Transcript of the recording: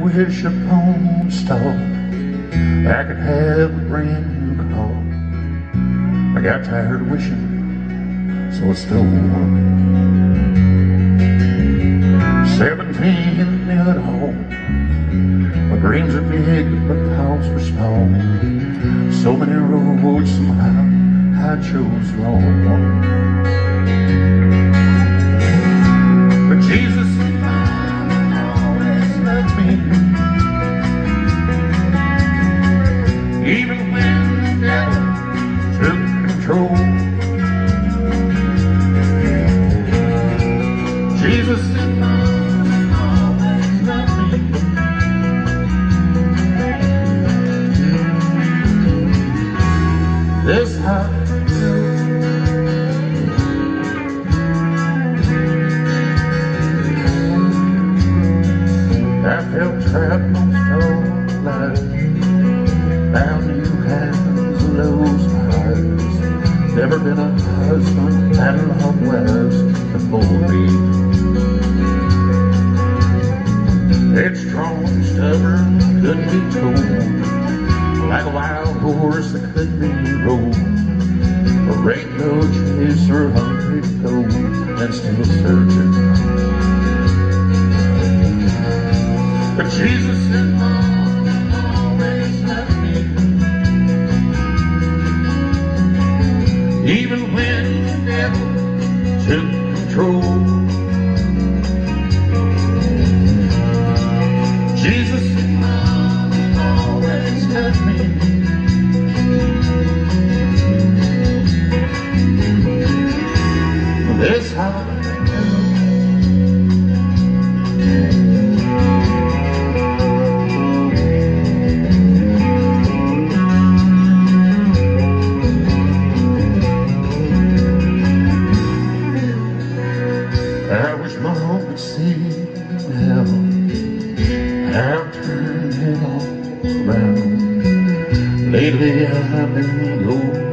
wish upon a star I could have a brand new car. I got tired of wishing, so I stole one. 17 knew it all. My dreams are big, but my thoughts were small. So many roads, somehow I chose the wrong one. But Jesus always loved me, even when the devil took control. Jesus always loved me. This how I felt trapped most all life, found new hands and lows and highs. Never been a husband, had a lot of wives before me. It's strong, stubborn, couldn't be told, like a wild horse that couldn't be rode. A rainbow chaser, hungry to go, and still searching. But Jesus always loved me, even when the devil took control. Jesus always loved me. This how I wish my heart would see now. I've turned it all around. Lately I've been low.